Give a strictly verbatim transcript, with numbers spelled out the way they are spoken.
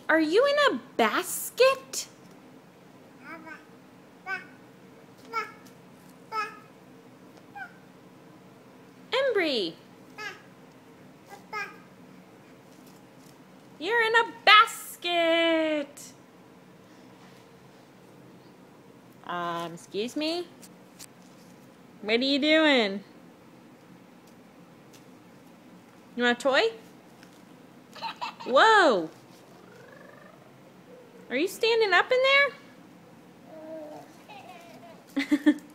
Are you in a basket? Embry, you're in a basket. Um, excuse me? What are you doing? You want a toy? Whoa! Are you standing up in there?